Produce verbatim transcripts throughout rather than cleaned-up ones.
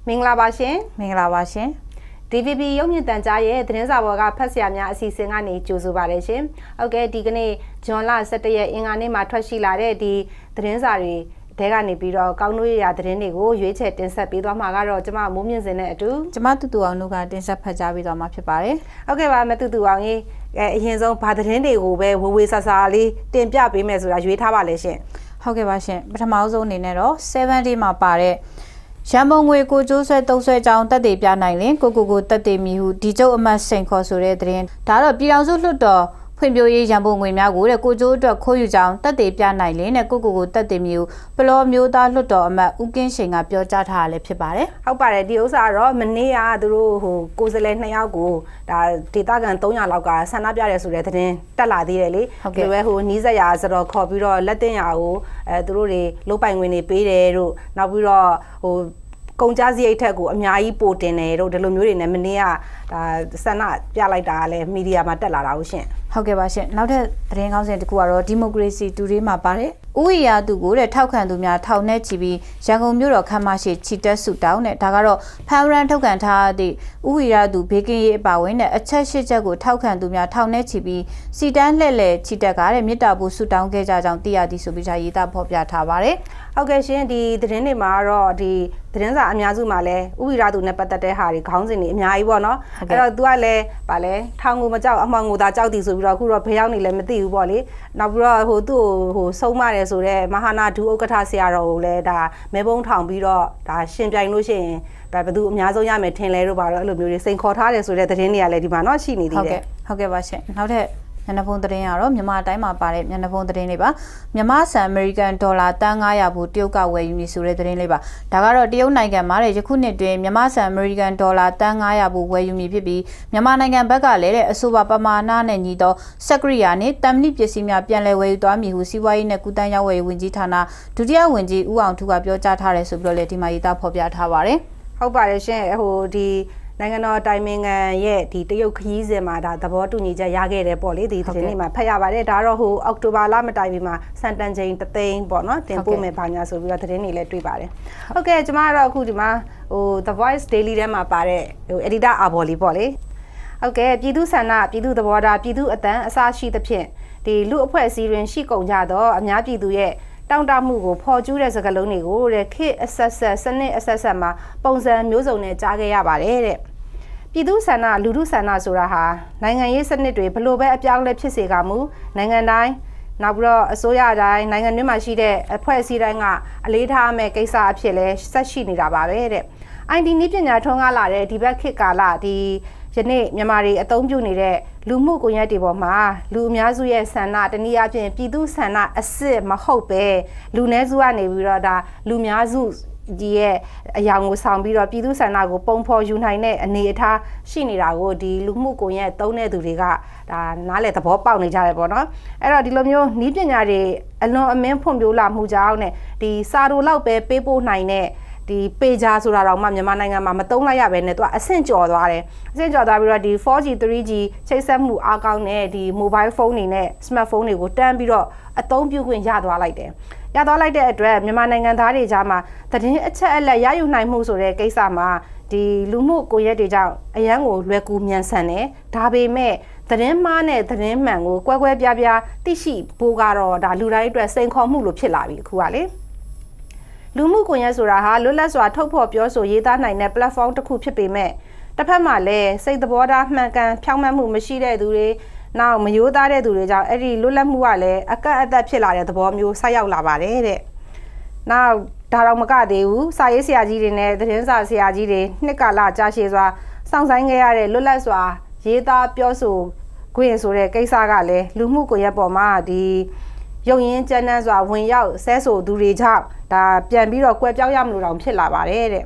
မင်္ဂလာပါရှင်မင်္ဂလာပါရှင် D V B ရုပ်မြင်သံကြားရဲ့သတင်းစာပေါ်ကဖတ်ဆရာများအစီအစဉ်ကနေကြိုဆိုပါရရှင်ဟုတ်ကဲ့ဒီကနေ့ဇွန်လ十一ရက်အင်္ဂါနေ့မှာထွက်ရှိလာတဲ့ဒီသတင်းစာတွေတဲကနေပြီးတော့ကောင်းတို့ရသတင်းတွေကိုရွေးချယ်တင်ဆက်ပေးသွားမှာကတော့ကျမမိုးမြင့်စင်နဲ့အတူကျမတူတူအောင်တို့ကတင်ဆက်ဖတ်ကြားပေးသွားမှာဖြစ်ပါတယ်ဟုတ်ကဲ့ပါမတူတူအောင်ကြီးအဲအရင်ဆုံးဘာသတင်းတွေကိုပဲဝေဝေဆာဆာလေးတင်ပြပေးမယ်ဆိုတာရွေးထားပါလေရှင်ဟုတ်ကဲ့ပါရှင်ပထမဆုံးအနေနဲ့တော့seven dayမှာပါတဲ့ရန်ပုံငွေကိုကျိုးဆွဲသုံးဆွဲကြောင်းတက်တေပြနိုင်လင်ကိုကိုကိုတက်တေမီဟုဒီကျုပ်အမတ်စိန်ခေါ်ဆိုတဲ့သတင်းဒါတော့ပြည်တော်စုလွှတ်တော်ဖွံ့ဖြိုးရေးရန်ပုံငွေများကိုတဲ့ကိုကျိုးအတွက်ခိုးယူကြောင်းတက်တေပြနိုင်လင်နဲ့ကိုကိုကိုတက်တေမီဟုပလောမျိုးသားလွှတ်တော်အမတ်ဦးကင်းရှိန်ကပြောကြားထားရလဲဖြစ်ပါတယ်ဟုတ်ပါတယ်ဒီဥစ္စာတော့မနေ့ကသူတို့ဟိုကိုယ်စလဲနှစ်ယောက်ကိုဒါဒေတာကန်သုံးရာလောက်ကဆန္ဒပြရဲဆိုတဲ့သတင်းတက်လာသေးတယ်လေဒီလိုပဲဟိုနီးစက်ရာဆိုတော့ခေါ်ပြီးတော့လက်တင်ရာကိုအဲသူတို့တွေလုတ်ပိုင်ဝင်နေပေးတယ်တို့နောက်ပြီးတော့ဟိုကုန်ကြစရိတ်ထက်ကိုအများကြီးပိုတင်တယ်တို့ဒီလိုမျိုးတွေနဲ့မနေ့ကဒါဆန္ဒပြလိုက်တာလည်းမီဒီယာမှာတက်လာတာဟုတ်ရှင်ဟုတ်ကဲ့ပါရှင်နောက်ထပ်သတင်းကောင်းစင်တစ်ခုကတော့ဒီမိုကရေစီတူရေးမှာပါတယ်ဥဝိယာသူကိုတဲ့ထောက်ခံသူများထောင်နဲ့ချီပြီးရန်ကုန်မြို့တော်ခမ်းမရှိချီတက်စုတောင်းတဲ့ဒါကတော့ဖန်ရန်ထုတ်ကန်ထားသည့်ဥဝိယာသူဘေကင်းရေးအပါဝင်တဲ့အချက်၈ချက်ကိုထောက်ခံသူများထောင်နဲ့ချီပြီးစီတန်းလှည့်လည်ချီတက်ကားတဲ့မြစ်တာဘူးစုတောင်းခဲ့ကြကြောင်းသိရသည်ဆိုပြီးဒါရေးသားဖော်ပြထားပါတယ်ဟုတ်ကဲ့ရှင်ဒီသတင်းတွေမှာတော့ဒီသတင်းစာအများစုမှာလည်းဥဝိယာသူနဲ့ပတ်သက်တဲ့ဟာတွေခေါင်းစဉ်တွေအများကြီးပေါ့နော်အဲ့တော့ तू ကလည်းဗာလဲထောင်ကိုမကြောက်အမှောင်ကိုသာကြောက်သည်ဆိုပြီးတော့အခုတော့ဘယ်ရောက်နေလဲမသိဘူးပေါ့လေနောက်ပြီးတော့ဟိုသူ့ဟိုဆုံးမတယ်ဆိုတော့မဟာနာဒူဥက္ကဋ္ဌဆရာတော်ကိုလည်းဒါမဲပုံးထောင်ပြီးတော့ဒါရှင်ပြိုင်လို့ရှိရင်ဘယ်သူအများဆုံးရမယ်ထင်လဲတို့ပါတော့အဲ့လိုမျိုးတွေစိန်ခေါ်ထားတယ်ဆိုတဲ့သတင်းတွေကလည်းဒီမှာတော့ရှိနေသေးတယ်ဟုတ်ကဲ့ပါရှင်နောက်ထပ်မျက်နှာဖုံးသတင်းကတော့မြန်မာတိုင်းမှာပါတဲ့မျက်နှာဖုံးသတင်းလေးပါမြန်မာဆန်အမေရိကန်ဒေါ်လာတန်၅ရာဘူးတရုတ်ကဝယ်ယူနေဆိုတဲ့သတင်းလေးပါဒါကတော့တရုတ်နိုင်ငံမှာတဲ့ယခုနှစ်တွင်မြန်မာဆန်အမေရိကန်ဒေါ်လာတန်၅ရာဘူးဝယ်ယူမည်ဖြစ်ပြီးမြန်မာနိုင်ငံဘက်ကလည်းတဲ့အဆိုပါပမာဏနဲ့ညီသောစက်ကရိယာနှင့်တမ်မဏိပစ္စည်းများပြန်လည်ဝယ်ယူသွားမည်ဟုစီးပွားရေးနဲ့ကုသန်းရောင်းဝယ်ရေးဝန်ကြီးဌာနဒုတိယဝန်ကြီးဦးအောင်ထူးကပြောကြားထားတယ်ဆိုပြီးတော့လည်းဒီမှာရေးသားဖော်ပြထားပါတယ်ဟုတ်ပါတယ်ရှင်ဟိုဒီနိုင်ငံတော်တိုင်ပင်ခံရဲ့ဒီတရုတ်ခရီးစဉ်မှာဒါသဘောတူညီချက်ရခဲ့တယ်ပေါ့လေဒီသတင်းလေးမှာဖတ်ရပါတယ်ဒါတော့ဟိုအောက်တိုဘာလမတိုင်ပင်မှာစန်တန်ချိန်တသိန်းပေါ့နော်တင်ပို့မယ်ဘာညာဆိုပြီးတော့သတင်းတွေလည်းတွေ့ပါတယ်ဟုတ်ကဲ့ကျမကတော့အခုဒီမှာဟို The Voice Daily ထဲမှာပါတဲ့ဟို Editor အာဘော်လီပေါ့လေဟုတ်ကဲ့ပြည်သူဆန္ဒပြည်သူသဘောထားပြည်သူအတန်းအစရှိသဖြင့်ဒီလူအဖွဲ့အစည်းတွင်ရှိကုန်ကြတော့အများပြည်သူရဲ့တောင်းတမှုကိုဖော်ကျူးတဲ့စကားလုံးတွေကိုတဲ့ခေတ်အဆက်ဆက်စနစ်အဆက်ဆက်မှာပုံစံမျိုးစုံနဲ့ကြားခဲ့ရပါတယ်တဲ့ပြည်သူဆန္ဒလူထုဆန္ဒဆိုတာဟာနိုင်ငံရေးစနစ်တွေဘလို့ပဲအပြောင်းလဲဖြစ်စေကမူနိုင်ငံတိုင်းနောက်ပြီးတော့အစိုးရတိုင်းနိုင်ငံတွင်းမှာရှိတဲ့အဖွဲ့အစည်းတိုင်းကအလေးထားမဲ့ကိစ္စအဖြစ်လဲဆက်ရှိနေတာပါပဲတဲ့ အိုင် တီ နည်းပညာထွန်းကားလာတဲ့ဒီဘက်ခေတ်ကာလဒီယနေ့မြန်မာတွေအသုံးပြုနေတဲ့လူမှုကွန်ရက်တွေပေါ်မှာလူအများစုရဲ့ဆန္ဒတနည်းအားဖြင့်ပြည်သူဆန္ဒအစစ်မဟုတ်ပဲလူနည်းစုကနေပြီးတော့ဒါလူများစုဒီရဲ့အရာကိုဆောင်ပြီးတော့ပြည်သူဆန္ဒကိုပုံဖော်ယူနိုင်တဲ့အနေအထားရှိနေတာကိုဒီလူမှုကွန်ရက်သုံးတဲ့သူတွေကဒါနားလည်သဘောပေါက်နေကြတယ်ပေါ့နော်အဲ့တော့ဒီလိုမျိုးနည်းပညာတွေအလွန်အမင်းဖွံ့ဖြိုးလာမှုကြောင့်နဲ့ဒီစာတို့လောက်ပဲပေးပို့နိုင်တဲ့ဒီပေဂျာဆိုတာတော့မှမြန်မာနိုင်ငံမှာမသုံးလိုက်ရပဲနဲ့သူကအဆင့်ကျော်သွားတယ်အဆင့်ကျော်သွားပြီးတော့ဒီ four G three G ချိတ်ဆက်မှုအားကောင်းတဲ့ဒီ mobile phone တွေနဲ့ smartphone တွေကိုတန်းပြီးတော့အသုံးပြုခွင့်ရသွားလိုက်တယ်ရသွားလိုက်တဲ့အတွက်မြန်မာနိုင်ငံသားတွေကြားမှာသတင်းအချက်အလက်ရယူနိုင်မှုဆိုတဲ့ကိစ္စမှာဒီလူမှုကွန်ရက်တွေကြောင့်အရန်ကိုလွယ်ကူမြန်ဆန်တယ်ဒါပေမဲ့သတင်းမှားနဲ့သတင်းမှန်ကိုကွဲကွဲပြားပြားသိရှိဖို့ကတော့ဒါလူတိုင်းအတွက်စိန်ခေါ်မှုလို့ဖြစ်လာပြီအခုကလေလူမှုကွန်ရက်ဆိုတာဟာလွတ်လပ်စွာထုတ်ဖော်ပြောဆိုရေးသားနိုင်တဲ့ platform တစ်ခုဖြစ်ပေမဲ့တစ်ဖက်မှာလည်းစိတ်သဘောထားမှန်ကန်ဖြောင့်မတ်မှုမရှိတဲ့သူတွေနောက်မယိုးသားတဲ့သူတွေကြောင့်အဲ့ဒီလွတ်လပ်မှုကလည်းအကန့်အသတ်ဖြစ်လာတဲ့သဘောမျိုးဆက်ရောက်လာပါတယ်တဲ့နောက်ဒါတော့မကသေးဘူးစာရေးဆရာကြီးတွေနဲ့သတင်းစာဆရာကြီးတွေနှစ်ကာလကြာရှည်စွာစောင့်ဆိုင်ခဲ့ရတဲ့လွတ်လပ်စွာရေးသားပြောဆိုခွင့်ဆိုတဲ့ကိစ္စကလည်းလူမှုကွန်ရက်ပေါ်မှာဒီရုံရင်းကျန်းနှံစွာဝင်ရောက်ဆဲဆိုသူတွေကြောင့်ဒါပြန်ပြီးတော့ကွဲပြောင်းရမလို့တောင်ဖြစ်လာပါတယ်တဲ့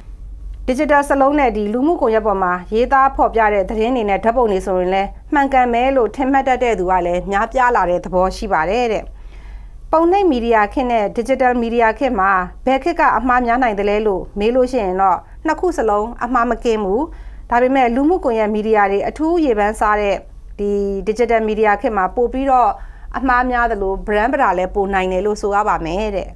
digital စလုံးနဲ့ဒီလူမှုကွန်ရက်ပေါ်မှာရေးသားဖော်ပြတဲ့သတင်းတွေနဲ့ဓာတ်ပုံတွေဆိုရင်လည်းမှန်ကန်မဲလို့ထင်မှတ်တတ်တဲ့သူကလည်းများပြားလာတဲ့သဘောရှိပါတယ်တဲ့ပုံနှိပ်မီဒီယာခေတ်နဲ့ digital မီဒီယာခေတ်မှာဘယ်ခေတ်ကအမှားများနိုင်တယ်လဲလို့မေးလို့ရှိရင်တော့နှစ်ခုစလုံးအမှားမကင်းဘူးဒါပေမဲ့လူမှုကွန်ရက်မီဒီယာတွေအထူးရေပန်းစားတဲ့ဒီ digital မီဒီယာခေတ်မှာပို့ပြီးတော့အမှားများတယ်လို့ brand ပဒါလည်းပို့နိုင်တယ်လို့ဆိုရပါမယ်တဲ့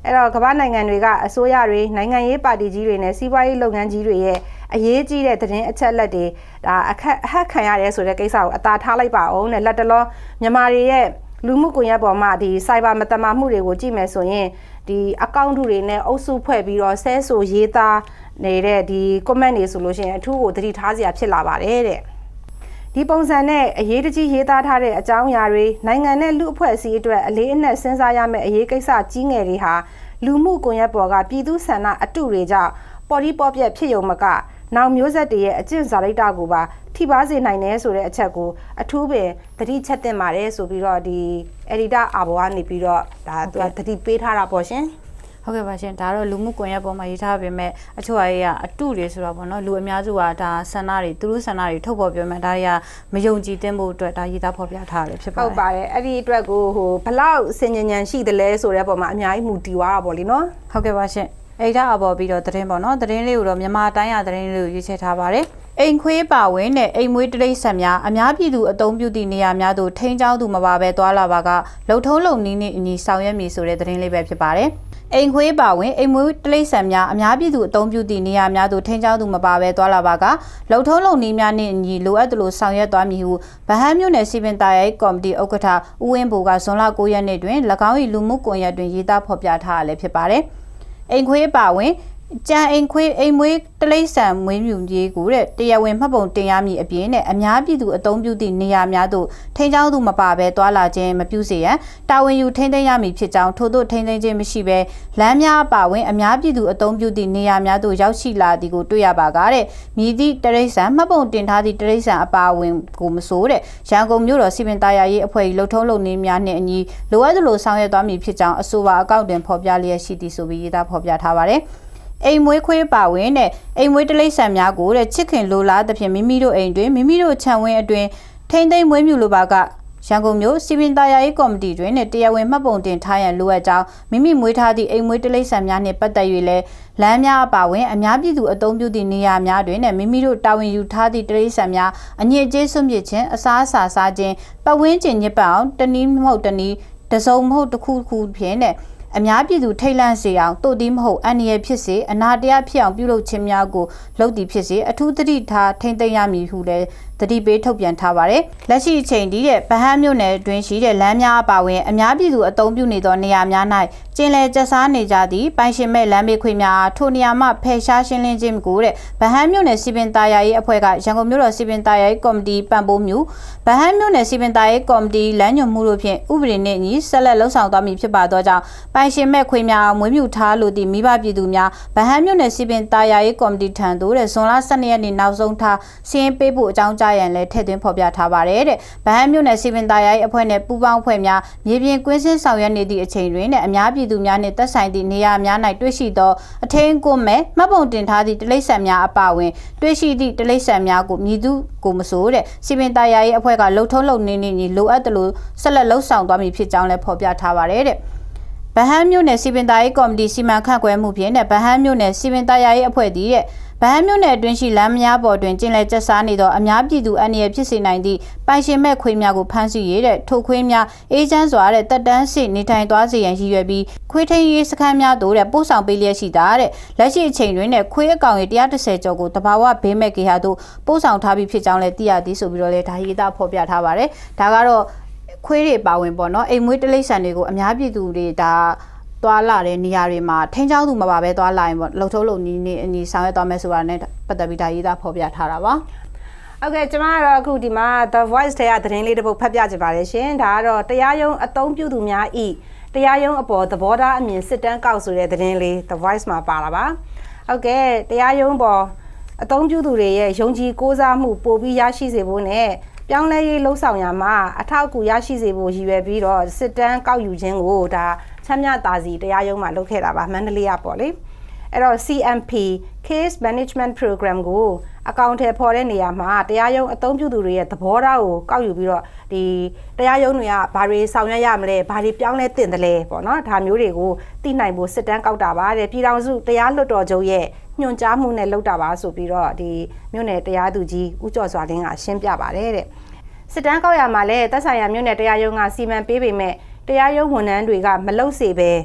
အဲ့တော့ကမ္ဘာနိုင်ငံတွေကအစိုးရတွေနိုင်ငံရေးပါတီကြီးတွေနဲ့စီးပွားရေးလုပ်ငန်းကြီးတွေရဲ့အရေးကြီးတဲ့သတင်းအချက်အလက်တွေဒါအခက်အဟက်ခံရတယ်ဆိုတဲ့ကိစ္စကိုအသာထားလိုက်ပါအောင်နဲ့လက်တလောမြန်မာတွေရဲ့လူမှုကွန်ရက်ပေါ်မှာဒီ cyber မတမာမှုတွေကိုကြည့်မယ်ဆိုရင်ဒီအကောင့်တွေနဲ့အုပ်စုဖွဲ့ပြီးတော့ဆဲဆိုရေးသားနေတဲ့ဒီ comment တွေဆိုလို့ရှိရင်အထူးကိုသတိထားစရာဖြစ်လာပါတယ်တဲ့ဒီပုံစံနဲ့အရေးတကြီးရေးသားထားတဲ့အကြောင်းအရာတွေနိုင်ငံနဲ့လူအဖွဲ့အစည်းအတွက်အလေးအနက်စဉ်းစားရမယ့်အရေးကိစ္စကြီးငယ်တွေဟာလူမှုကွန်ရက်ပေါ်ကပြည်သူဆန္ဒအတုတွေကြောင့်ပေါ်ဒီပေါ်ပြက်ဖြစ်ရုံမကနောက်မျိုးဆက်တွေရဲ့အကျင့်စာရိတ္တကိုပါထိပါစေနိုင်တယ်ဆိုတဲ့အချက်ကိုအထူးပင်သတိချက်တင်ပါတယ်ဆိုပြီးတော့ဒီ editor အာဘောကနေပြီးတော့ဒါသူကသတိပေးထားတာပေါ့ရှင်ဟုတ်ကဲ့ပါရှင်ဒါတော့လူမှုကွန်ရက်ပေါ်မှာရေးထားပေမဲ့အချို့အရေးကအတုတွေဆိုတော့ပေါ့နော်လူအများစုကဒါဆန္ဒတွေသူတို့ဆန္ဒတွေထုတ်ဖော်ပြောမှဒါတွေကမယုံကြည်သင့်ဖို့အတွက်ဒါရေးသားဖော်ပြထားတယ်ဖြစ်ပါတယ်ဟုတ်ပါတယ်အဲ့ဒီအတွက်ကိုဟိုဘလောက်စင်ញဉဏ်ရှိတယ်လဲဆိုတဲ့ပုံမှာအများကြီးမူတည်သွားတာပေါ့လीနော်ဟုတ်ကဲ့ပါရှင်အဲ့ဒါအပေါ်ပြီးတော့သတင်းပေါ့နော်သတင်းလေးကိုတော့မြန်မာတိုင်းရသတင်းလေးကိုရွေးချယ်ထားပါတယ်အိမ်ခွေးပါဝင်နဲ့အိမ်မွေးတရိတ်ဆက်များအများပြည်သူအုံပြုသည့်နေရာများသို့ထိန်းချောင်းသူမပါဘဲသွာလာပါကလုံထုံးလုံနည်းနဲ့အညီဆောင်ရွက်မည်ဆိုတဲ့သတင်းလေးပဲဖြစ်ပါတယ်အိမ်ခွေးပါဝင်အိမ်မွေးတရိတ်ဆက်များအများပြည်သူအုံပြုသည့်နေရာများသို့ထိန်းချောင်းသူမပါဘဲသွာလာပါကလုံထုံးလုံနည်းများနဲ့အညီလိုအပ်သလိုဆောင်ရွက်သွားမည်ဟုဗဟန်းမြို့နယ်စီပင်သားရိုက်ကော်မတီဥက္ကဋ္ဌဦးဝင်းဘိုကဇွန်လ၉ရက်နေ့တွင်၎င်း၏လူမှုကွန်ရက်တွင်ရေးသားဖော်ပြထားရလည်းဖြစ်ပါတယ်အိမ်ခွေးပါဝင်ကြံအိမ်ခွေးအိမ်မွေးတလိษံမွေးမြူရေးကိုတဲ့တရားဝင်မှတ်ပုံတင်ရမည်အပြင်နဲ့အများပြည်သူအုံပြုသည့်နေရာများသို့ထိန်းချောင်းသူမပါဘဲသွာလာခြင်းမပြုစေရန်တာဝန်ယူထိန်းသိမ်းရမည်ဖြစ်ကြောင်းထို့သို့ထိန်းသိမ်းခြင်းမရှိဘဲလမ်းများအပါဝင်အများပြည်သူအုံပြုသည့်နေရာများသို့ရောက်ရှိလာသည်ကိုတွေ့ရပါကတဲ့မြည်သည့်တလိษံမှတ်ပုံတင်ထားသည့်တလိษံအပါဝင်ကိုမဆိုးတဲ့ရန်ကုန်မြို့တော်စီပင်သားရေးအဖွဲ့၏လှုပ်ထုံးလုပ်နည်းများနှင့်အညီလိုအပ်သလိုဆောင်ရွက်သွားမည်ဖြစ်ကြောင်းအဆိုပါအကောင့်တွင်ဖော်ပြလျက်ရှိသည်ဆိုပြီးရေးသားဖော်ပြထားပါတယ်အိမ်မွေးခွေးပါဝင်တဲ့အိမ်မွေးတလိษံများကိုတဲ့ချစ်ခင်လိုလားသဖြင့်မိမိတို့အိမ်တွင်မိမိတို့ခြံဝင်းအတွင်ထိမ့်သိမ်းမွေးမြူလိုပါကရန်ကုန်မြို့စီပင်သားရေးကော်မတီတွင်နဲ့တရားဝင်မှတ်ပုံတင်ထားရန်လိုအပ်ကြောင်းမိမိမွေးထားသည့်အိမ်မွေးတလိษံများနှင့်ပတ်သက်၍လည်းလမ်းများအပါဝင်အများပြည်သူအုံပြုသည့်နေရာများတွင်နဲ့မိမိတို့တာဝန်ယူထားသည့်တလိษံများအညစ်အကြေးဆွန့်ပစ်ခြင်းအစားအစာစားခြင်းပတ်ဝန်းကျင်ညစ်ပတ်အောင်တနည်းမဟုတ်တနည်းတစုံမဟုတ်တစ်ခုခုဖြင့်နဲ့အများပြည်သူထိတ်လန့်စေအောင်တို့သည်မဟုတ်အန္တရာယ်ဖြစ်စေအနာတရားဖြစ်အောင်ပြုလုပ်ခြင်းများကိုလုပ်သည်ဖြစ်စေအထူးသတိထားထိမ့်သိမ်းရမည်ဟုလည်းသတိပေးထုတ်ပြန်ထားပါတယ်လက်ရှိအချိန်ဒီတဲ့ဗဟန်းမြို့နယ်တွင်ရှိတဲ့လမ်းများအပါဝင်အများပြည်သူအုံပြုနေသောနေရာများ၌ကျင်းလည်ကျဆားနေကြသည့်ပိုင်ရှင်မဲ့လမ်းဘေးခွေများထိုနေရာမှဖယ်ရှားရှင်းလင်းခြင်းကိုတဲ့ဗဟန်းမြို့နယ်စီပင်သားရေးအဖွဲ့ကရန်ကုန်မြို့တော်စီပင်သားရေးကော်မတီပံ့ပိုးမှုဗဟန်းမြို့နယ်စီပင်သားရေးကော်မတီလမ်းညွှန်မှုတို့ဖြင့်ဥပဒေနှင့်အညီဆက်လက်လှုပ်ဆောင်သွားမည်ဖြစ်ပါသောကြောင့်ပိုင်ရှင်မဲ့ခွေများမွေးမြူထားလိုသည့်မိဘပြည်သူများဗဟန်းမြို့နယ်စီပင်သားရေးကော်မတီထံသို့တဲ့ဇွန်လ၁၂ရက်နေ့နောက်ဆုံးထားစီရင်ပေးဖို့အကြောင်းကြားရန်လည်းထည့်သွင်းဖော်ပြထားပါတယ်တဲ့ဗဟန်းမြို့နယ်စီပင်သားရေးအဖွဲ့နဲ့ပူးပေါင်းအဖွဲ့များမြေပြင်ကွင်းဆင်းဆောင်ရွက်နေသည့်အချိန်တွင်နဲ့အများပြည်သူများနှင့်သက်ဆိုင်သည့်နေရာများ၌တွေ့ရှိသောအထင်းကိုမဲ့မှတ်ပုံတင်ထားသည့်တလိษံများအပါဝင်တွေ့ရှိသည့်တလိษံများကိုမြည်သူကိုမဆိုးတဲ့စီပင်သားရေးအဖွဲ့ကလှုပ်ထုံးလုပ်နေနေလိုအပ်သလိုဆက်လက်လှုပ်ဆောင်သွားမည်ဖြစ်ကြောင်းလည်းဖော်ပြထားပါတယ်တဲ့ဗဟန်းမြို့နယ်စီပင်သားရေးကော်မတီစီမံခန့်ခွဲမှုဖြင့်နဲ့ဗဟန်းမြို့နယ်စီပင်သားရေးအဖွဲ့သည်တဲ့ဗဟန်းမြို့နယ်အတွင်းရှိလမ်းများပေါ်တွင်ကျင်းလည်ကျဆားနေသောအများပြည်သူအန္တရာယ်ဖြစ်စေနိုင်သည့်ပိုင်ရှင်မဲ့ခွေးများကိုဖမ်းဆီးရတဲ့ထိုခွေးများအေးချမ်းစွာတဲ့တက်တန်းစစ်နေထိုင်သွားစေရန်ရည်ရွယ်ပြီးခွေးထိန်းရေးစခန်းများသို့တဲ့ပို့ဆောင်ပေးလျက်ရှိတာတဲ့လက်ရှိအချိန်တွင်နဲ့ခွေးအကောင်ရေ၁၁၀ကျော်ကိုတဘာဝဘေးမဲ့ကေဟာသို့ပို့ဆောင်ထားပြီးဖြစ်ကြောင်းလည်းသိရသည်ဆိုပြီးတော့လည်းဒါရေးသားဖော်ပြထားပါတယ်ဒါကတော့ခွေးတွေပါဝင်ပေါ့နော်အိမ်မွေးတလိษံတွေကိုအများပြည်သူတွေဒါသွားလာတဲ့နေရာတွေမှာထိန်းချောင်းသူမပါပဲသွားလာရင်ပေါ့လှုပ်ထုံးလုံနည်းနဲ့အညီဆောင်ရွက်သွားမယ်ဆိုတာနဲ့ပတ်သက်ပြီးဒါရေးသားဖော်ပြထားတာပါโอเคကျွန်မကတော့အခုဒီမှာ The Voice ထဲကသတင်းလေးတစ်ပုဒ်ဖတ်ပြချင်ပါတယ်ရှင်ဒါကတော့တရားရုံးအသုံးပြုသူများဤတရားရုံးအပေါ်သဘောထားအမြင်စစ်တမ်းကောက်ဆိုတဲ့သတင်းလေး The Voice မှာပါလာပါဟုတ်ကဲ့တရားရုံးပေါ်အသုံးပြုသူတွေရဲ့ယုံကြည်ကိုးစားမှုပိုပြီးရရှိစေဖို့နဲ့ပြောင်းလဲရေးလှုပ်ဆောင်ရမှာအထောက်အကူရရှိစေဖို့ရည်ရွယ်ပြီးတော့စစ်တမ်းကောက်ယူခြင်းကိုဒါချမ်းမြသာစီတရားရုံးမှာလုပ်ခဲ့တာပါမန္တလေးကပေါ့လေအဲ့တော့ C M P Case Management Program ကိုအကောင့်ထဲပေါ်တဲ့နေရာမှာတရားရုံးအသုံးပြုသူတွေရဲ့သဘောထားကိုကောက်ယူပြီးတော့ဒီတရားရုံးတွေကဘာတွေဆောင်ရွက်ရမလဲဘာတွေပြောင်းလဲသင့်တယ်လဲပေါ့နော်ဒါမျိုးတွေကိုသိနိုင်ဖို့စစ်တမ်းကောက်တာပါတဲ့ပြည်ထောင်စုတရားလွှတ်တော်ချုပ်ရဲ့ညွှန်ကြားမှုနဲ့လုပ်တာပါဆိုပြီးတော့ဒီမြို့နယ်တရားသူကြီးဦးကျော်စွာလင်းကရှင်းပြပါတယ်တဲ့စစ်တမ်းကောက်ရမှာလဲသက်ဆိုင်ရာမြို့နယ်တရားရုံးကစီမံပေးပေမဲ့တရားရုံးဝန်ထမ်းတွေကမလုပ်စေပဲ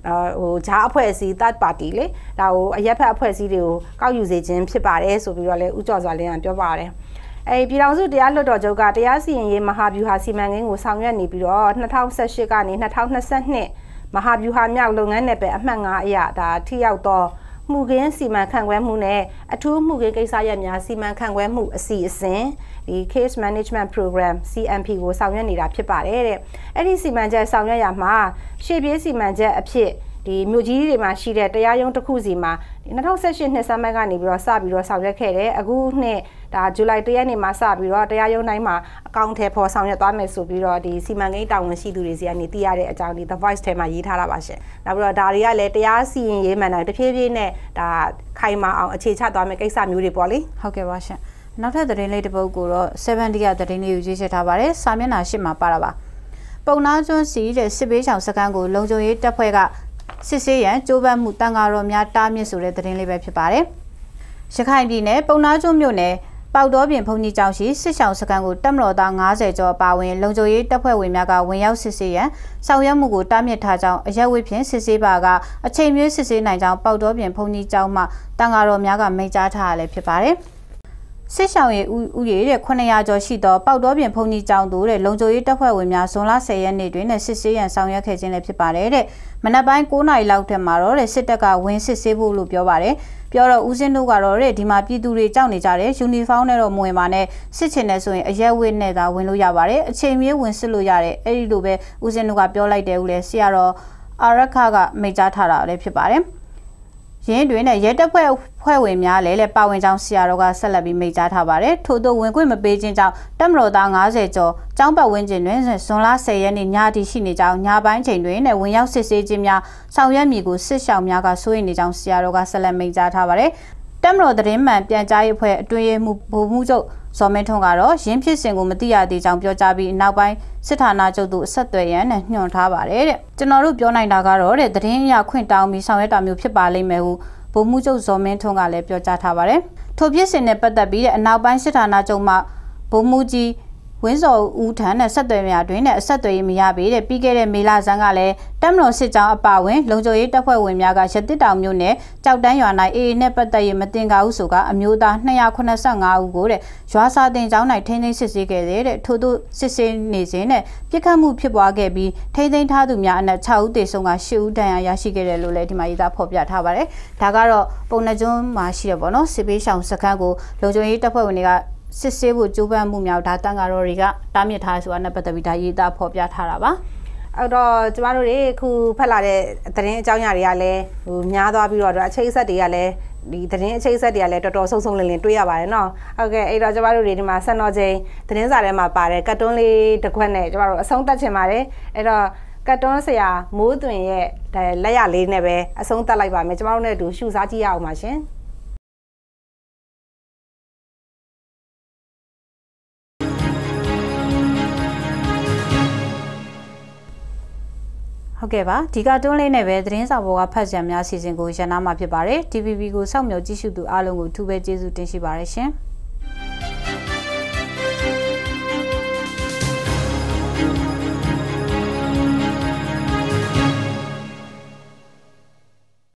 ဟိုဂျားအဖွဲ့အစည်း third party လေဒါကိုအရက်ဖက်အဖွဲ့အစည်းတွေကိုကောက်ယူစေခြင်းဖြစ်ပါတယ်ဆိုပြီးတော့လည်းဥကြော်စွာလင်းကပြောပါတယ်အဲပြည်ထောင်စုတရားလွှတ်တော်ချုပ်ကတရားစီရင်ရေးမဟာဗျူဟာစီမံကိန်းကိုဆောင်ရွက်နေပြီးတော့၂၀၁၈ကနေ၂၀၂၂မဟာဗျူဟာမြောက်လုပ်ငန်းနယ်ပယ်အမှတ်၅အရာဒါထိရောက်သောမှုခင်းစီမံခန့်ခွဲမှုနဲ့အထူးမှုခင်းကိစ္စရပ်များစီမံခန့်ခွဲမှုအစီအစဉ်ဒီ case management program C M P ကိုဆောင်ရွက်နေတာဖြစ်ပါတယ်တဲ့အဲ့ဒီစီမံချက်ဆောင်ရွက်ရမှာရှေ့ပြေးစီမံချက်အဖြစ်ဒီမြို့ကြီးတွေမှာရှိတဲ့တရားရုံးတစ်ခုစီမှာ၂၀၁၈နှစ်စမ်းပိုင်းကနေပြီးတော့စပြီးတော့ဆောင်ရွက်ခဲ့တယ်အခုနှစ်ဒါဇူလိုင်၁ရက်နေ့မှာစပြီးတော့တရားရုံးတိုင်းမှာအကောင့်ထဲပေါ်ဆောင်ရွက်သွားမယ်ဆိုပြီးတော့ဒီစီမံကိန်းတာဝန်ရှိသူတွေစီကနေသိရတဲ့အကြောင်းဒီ The Voice ထဲမှာရေးထားတာပါရှင်နောက်ပြီးတော့ဒါတွေကလည်းတရားစီရင်ရေးမှန်တယ်တဖြည်းဖြည်းနဲ့ဒါခိုင်မာအောင်အခြေချသွားမယ်ကိစ္စမျိုးတွေပေါ့လေဟုတ်ကဲ့ပါရှင်နောက်ထပ်သတင်းလေးတစ်ပုဒ်ကိုတော့seventyကသတင်းလေးကိုရေးချက်ထားပါတယ်စာမျက်နှာ၈မှာပါတာပါပုံနာကျွန်းစီတဲ့စစ်ဘေးရှောင်စခန်းကိုလုံခြုံရေးတပ်ဖွဲ့ကစစ်ဆေးရန်ကြိုးပမ်းမှုတန်ဃာတော်များတားမြစ်ဆိုတဲ့သတင်းလေးပဲဖြစ်ပါတယ်ရခိုင်ပြည်နယ်ပုံနာကျွန်းမြို့နယ်ပေါက်တော်ပြင်ဘုံကြီးကျောင်းရှိစစ်ဆောင်စခန်းကိုတပ်မတော်သား၅၀ကျော်ပါဝင်လုံခြုံရေးတပ်ဖွဲ့ဝင်များကဝင်ရောက်စစ်ဆေးရန်ဆောင်ရွက်မှုကိုတားမြစ်ထားကြောင်းအရက်ဝိဖြင့်စစ်ဆေးပါကအချိန်မရွေးစစ်ဆေးနိုင်ကြောင်းပေါက်တော်ပြင်ဘုံကြီးကျောင်းမှတန်ဃာတော်များကမိန့်ကြားထားရလဲဖြစ်ပါတယ်စစ်ဆောင်ရဲ့ဥယေတဲ့ခုနှစ်ရာကျော်ရှိသောပေါက်တော်ပြင်ဘုံကြီးကျောင်းတို့တဲ့လုံခြုံရေးတပ်ဖွဲ့ဝင်များဇွန်လ၁၀ရက်နေ့တွင်နဲ့စစ်ဆေးရန်ဆောင်ရွက်ခဲ့ခြင်းလည်းဖြစ်ပါတယ်တဲ့မနက်ပိုင်း၉နာရီလောက်ထက်မှာတော့တဲ့စစ်တပ်ကဝင်စစ်ဆေးဖို့လို့ပြောပါတယ်ပြောတော့ဦးစင်းတို့ကတော့တဲ့ဒီမှာပြည်သူတွေကြောက်နေကြတယ်ယူနီဖောင်းနဲ့တော့မဝင်ပါနဲ့စစ်ချင်တယ်ဆိုရင်အရက်ဝတ်နဲ့သာဝင်လို့ရပါတယ်အချိန်မြေးဝင်စစ်လို့ရတယ်အဲ့ဒီလိုပဲဦးစင်းတို့ကပြောလိုက်တယ်ဦးလေဆရာတော်အာရခကမိန့်ကြားထားတာလည်းဖြစ်ပါတယ်ရင်းတွင်နဲ့ရဲတပ်ဖွဲ့ဖွဲ့ဝင်များလည်းလည်းပါဝင်ကြောင်းဆရာတော်ကဆက်လက်ပြီးမိန့်ကြားထားပါတယ်ထို့သောဝင်ခွင့်မပေးခြင်းကြောင့်တပ်မတော်သား၅၀ကျော်ကျောင်းပတ်ဝန်းကျင်တွင်ဇွန်လ၁၀ရက်နေ့ညအထိရှိနေကြောင်းညပိုင်းချိန်တွင်နဲ့ဝင်ရောက်စစ်ဆေးခြင်းများဆောင်ရွက်မည်ကိုစစ်ဆောင်များကစိုးရိမ်နေကြောင်းဆရာတော်ကဆက်လက်မိန့်ကြားထားပါတယ်တပ်မတော်သတင်းမှန်ပြန်ကြားရေးအဖွဲ့အတွင်းရေးမှူးဗိုလ်မှူးချုပ်ဇော်မင်းထွန်းကတော့ရင်းဖြစ်စဉ်ကိုမသိရသေးကြောင်းပြောကြားပြီးနောက်ပိုင်းစစ်ဌာနချုပ်သို့အဆက်အသွယ်ရန်နဲ့ညွှန်ထားပါတယ်တဲ့ကျွန်တော်တို့ပြောနိုင်တာကတော့တဲ့သတင်းအရခွင့်တောင်းပြီးဆောင်ရွက်တာမျိုးဖြစ်ပါလိမ့်မယ်ဟုဗိုလ်မှူးချုပ်ဇော်မင်းထွန်းကလည်းပြောကြားထားပါတယ်ထို့ဖြစ်စဉ်နဲ့ပတ်သက်ပြီးတဲ့အနောက်ပိုင်းစစ်ဌာနချုပ်မှဗိုလ်မှူးကြီးဝင်းစော်ဦးထံနဲ့ဆက်သွယ်များတွင်နဲ့အဆက်အသွယ်မရပေတဲ့ပြီးခဲ့တဲ့မေလဆန်းကလည်းတပ်မတော်စစ်ကြောင်းအပါဝင်လုံခြုံရေးတပ်ဖွဲ့ဝင်များကရတစ်တောင်မြို့နယ်ကြောက်တန်းရွာ၌အေအေနဲ့ပတ်သက်ရေးမတင်ကားဘူးဆိုကအမျိုးသား၂၇၅ဦးကိုတဲ့ရွာစာတင်ကျောင်း၌ထိန်းသိမ်းစစ်ဆေးခဲ့တဲ့ထို့သို့စစ်ဆေးနေစဉ်နဲ့ပြစ်ခတ်မှုဖြစ်ပွားခဲ့ပြီးထိန်းသိမ်းထားသူများအနက်၆ဦးသေဆုံးက၈ဦးဒဏ်ရာရရှိခဲ့တယ်လို့လည်းဒီမှာရေးသားဖော်ပြထားပါတယ်ဒါကတော့ပုံနှကျွန်းမှာရှိရပေါ့နော်စစ်ပေးဆောင်စခန်းကိုလုံခြုံရေးတပ်ဖွဲ့ဝင်တွေကစစ်ဆေးဖို့ကြိုးပမ်းမှုများဒါတန်ဃာတော်တွေကတားမြစ်ထားဆိုတာနဲ့ပတ်သက်ပြီးဒါရေးသားဖော်ပြထားတာပါအဲ့တော့ကျမတို့တွေခုဖက်လာတဲ့သတင်းအကြောင်းအရာတွေကလည်းဟိုများသွားပြီးတော့အချိတ်အဆက်တွေကလည်းဒီသတင်းအချိတ်အဆက်တွေကလည်းတော်တော်ဆုံဆုံလင်းလင်းတွေ့ရပါတယ်နော်ဟုတ်ကဲ့အဲ့တော့ကျမတို့တွေဒီမှာဆက်တော့ချင်းသတင်းစာထဲမှာပါတယ်ကတ်တွန်းလေးတစ်ခွက်နဲ့ကျမတို့အဆုံးသတ်ချင်ပါတယ်အဲ့တော့ကတ်တွန်းဆရာမိုးသွင်ရဲ့လက်ရလေးနဲ့ပဲအဆုံးသတ်လိုက်ပါမယ်ကျမတို့နဲ့အတူရှုစားကြည့်ရအောင်ပါရှင်ဟုတ်ကဲ့ပါဒီကတွန်းလေးနဲ့ပဲသတင်းစာပေါ်ကဖတ်ကြံများစီစဉ်ကိုရန်နာမှာဖြစ်ပါတယ် D V B ကိုစောင့်မျှော်ကြည့်ရှုသူအားလုံးကိုထူးပဲကျေးဇူးတင်ရှိပါတယ်ရှင်